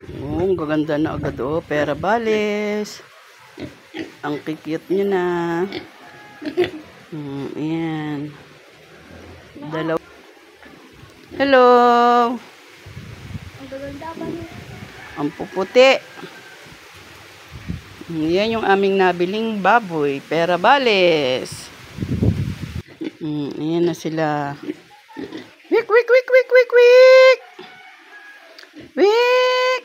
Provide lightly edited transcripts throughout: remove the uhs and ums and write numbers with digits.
Oh, ang gaganda na agad oh. Pera Bales. Ang kikit nyo na. Ayan. Dalawa. Hello. Ang gaganda ba niya? Ang puputi. Yan yung aming nabiling baboy. Pera Bales. Ayan na sila. Wik, wik, wik, wik, wik, wik. Wik.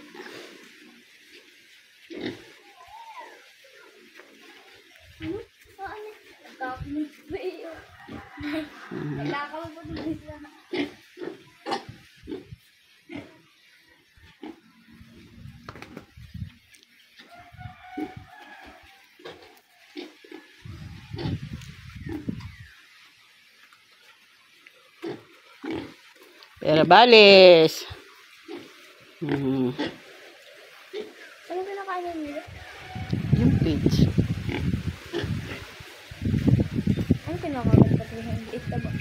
Pera Bales. Ano pinakain nila? Yung page. Ano kinakagat pa ito? Hindi ito ba?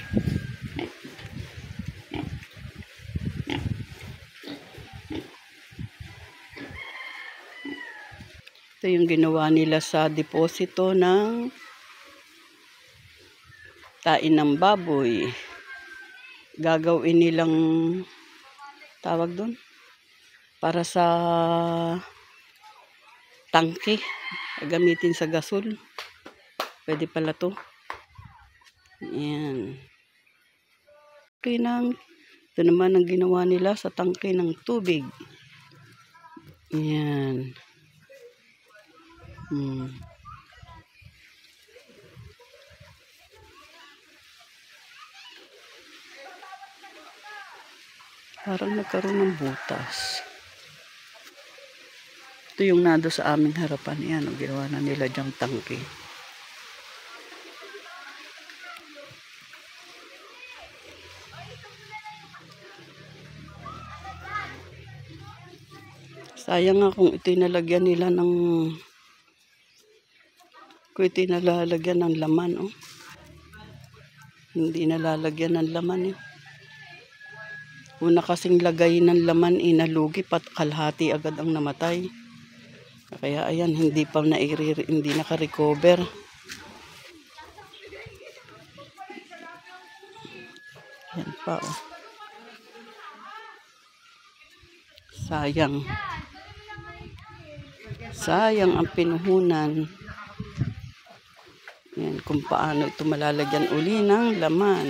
Ito yung ginawa nila sa deposito ng tain ng baboy. Gagawin nilang tawag doon para sa tangke. Gamitin sa gasol. Pwede pala to. Ayan. Ito naman ang ginawa nila sa tangke ng tubig. Ayan. Parang nagkaroon ng butas. Ito yung nado sa aming harapan. Yan, ang ginawa na nila dyang tangke. Sayang nga kung ito'y nalagyan nila ng laman. Oh. Hindi nalalagyan ng laman. Eh. Una kasing lagay ng laman, inalugi, pat kalahati agad ang namatay. Kaya ayan, hindi naka-recover. Yan pa oh. Sayang. Sayang ang pinuhunan. Yan, kung paano ito malalagyan uli ng laman.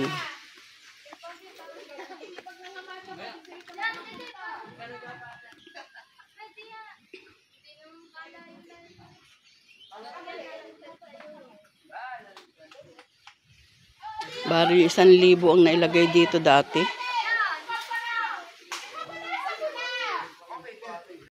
Bali 1,000 ang nailagay dito dati.